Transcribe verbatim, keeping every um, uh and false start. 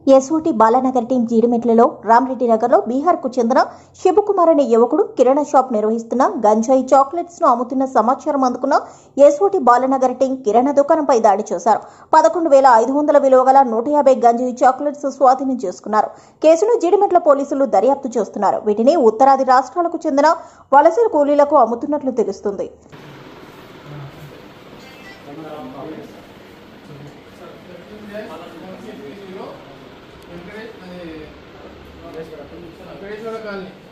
SOT Balanagar team జీడిమెట్లలో రామరెడ్డి నగర్లో బీహార్కు చెందిన శివకుమార్ అనే యువకుడు కిరాణా షాప్ నిర్వహిస్తున్న గంజాయి చాక్లెట్స్ ను అమ్ముతున్న సమాచారం అందుకున్న ఎస్ఓటి బాలానగర్ టీం కిరాణా దుకాణంపై దాడి చేశారు. పదకొండు వేల ఐదు వందల విలువ గల నూట యాభై గంజాయి చాక్లెట్స్ స్వాధీనం చేసుకున్నారు. కేసును జీడిమెట్ల పోలీసులు దర్యాప్తు చేస్తున్నారు. వీటిని ఉత్తరాది రాష్ట్రాలకు చెందిన వలస కూలీలకు అమ్ముతున్నట్లు తెలుస్తుంది. వెంకటేశ్వర కాలనీ